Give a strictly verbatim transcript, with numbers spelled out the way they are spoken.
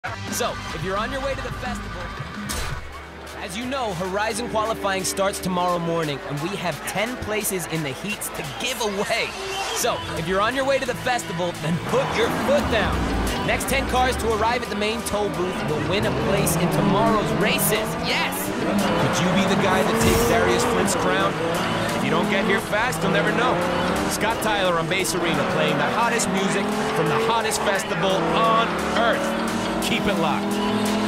So, if you're on your way to the festival, as you know, Horizon qualifying starts tomorrow morning, and we have ten places in the heats to give away. So, if you're on your way to the festival, then put your foot down. Next ten cars to arrive at the main toll booth will win a place in tomorrow's races. Yes! Could you be the guy that takes Darius Flint's crown? If you don't get here fast, you'll never know. Scott Tyler on Bass Arena playing the hottest music from the hottest festival on Earth. Keep it locked.